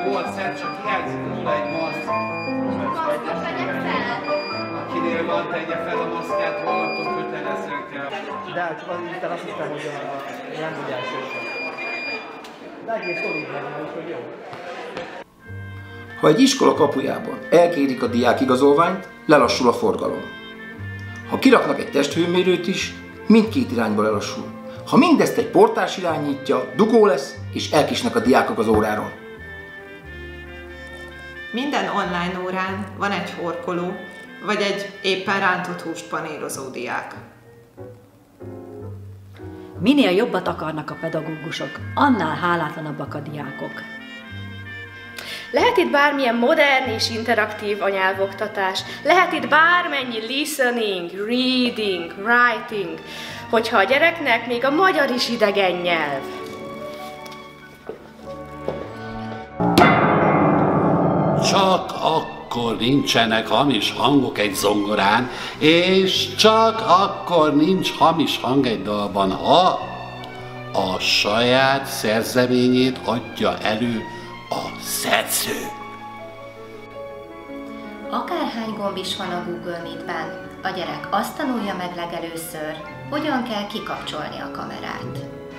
volt szent, csak hiányzik róla egy maszk. Maszkot vegyek fel? Akinél van, tegye fel a maszkát, holnaptól kötelezően kell. De csak az Isten azt hiszem, hogy nem tudják sosem. De egész szolid lenne, úgyhogy jó. Ha egy iskola kapujában elkérik a diákigazolványt, lelassul a forgalom. Ha kiraknak egy testhőmérőt is, mindkét irányba lelassul. Ha mindezt egy portás irányítja, dugó lesz, és elkésnek a diákok az óráról. Minden online órán van egy horkoló, vagy egy éppen rántott húst panírozó diák. Minél jobbat akarnak a pedagógusok, annál hálátlanabbak a diákok. Lehet itt bármilyen modern és interaktív a nyelvoktatás, lehet itt bármennyi listening, reading, writing, hogyha a gyereknek még a magyar is idegen nyelv. Csak akkor nincsenek hamis hangok egy zongorán, és csak akkor nincs hamis hang egy dalban, ha a saját szerzeményét adja elő a szerző. Akárhány gomb is van a Google Meet-ben, a gyerek azt tanulja meg legelőször, hogyan kell kikapcsolni a kamerát.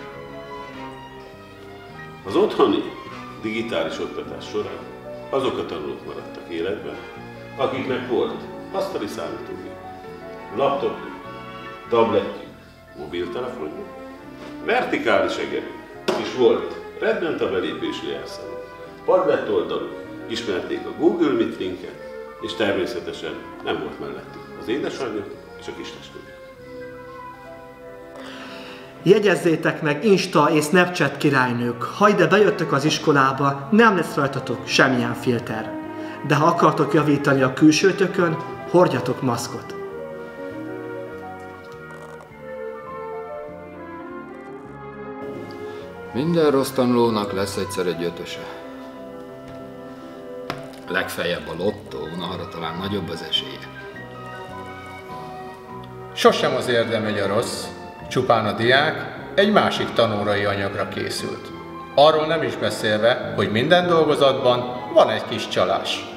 Az otthoni digitális oktatás során azok a tanulók maradtak életben, akiknek volt asztali számítógép, laptopjuk, tabletjük, mobiltelefonjuk, vertikális egerünk, és volt reddent a belépési jelszavuk, padlett oldaluk, ismerték a Google Meet linket, és természetesen nem volt mellettük az édesanyja és a kistestvérük. Jegyezzétek meg, Insta és Snapchat királynők, ha ide bejöttök az iskolába, nem lesz rajtatok semmilyen filter. De ha akartok javítani a külsőtökön, hordjatok maszkot. Minden rossz tanulónak lesz egyszer egy ötöse. Legfeljebb a lottón, arra talán nagyobb az esélye. Sosem az érdem megy a rossz, csupán a diák egy másik tanórai anyagra készült. Arról nem is beszélve, hogy minden dolgozatban van egy kis csalás.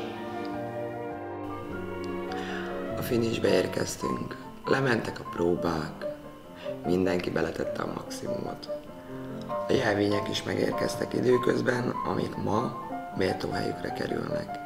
A finishbe érkeztünk, lementek a próbák, mindenki beletette a maximumot. A jelvények is megérkeztek időközben, amik ma méltó helyükre kerülnek.